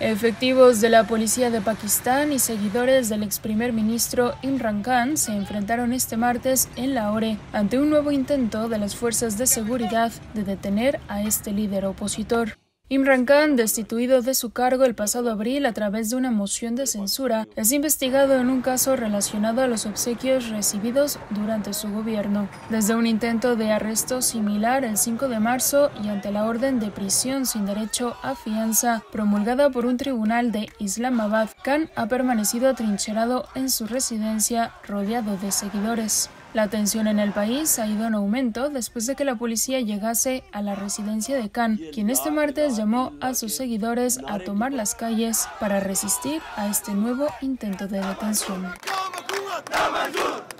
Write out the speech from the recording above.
Efectivos de la policía de Pakistán y seguidores del ex primer ministro Imran Khan se enfrentaron este martes en Lahore ante un nuevo intento de las fuerzas de seguridad de detener a este líder opositor. Imran Khan, destituido de su cargo el pasado abril a través de una moción de censura, es investigado en un caso relacionado a los obsequios recibidos durante su gobierno. Desde un intento de arresto similar el 5 de marzo y ante la orden de prisión sin derecho a fianza promulgada por un tribunal de Islamabad, Khan ha permanecido atrincherado en su residencia rodeado de seguidores. La tensión en el país ha ido en aumento después de que la policía llegase a la residencia de Khan, quien este martes llamó a sus seguidores a tomar las calles para resistir a este nuevo intento de detención.